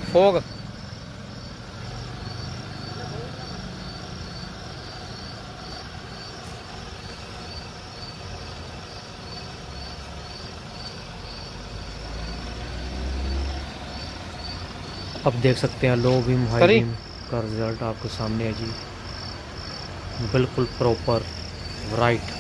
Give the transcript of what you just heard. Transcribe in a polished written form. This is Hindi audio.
फोग। अब देख सकते हैं लो बीम हाई सरी बीम का रिजल्ट आपके सामने है जी, बिल्कुल प्रॉपर राइट।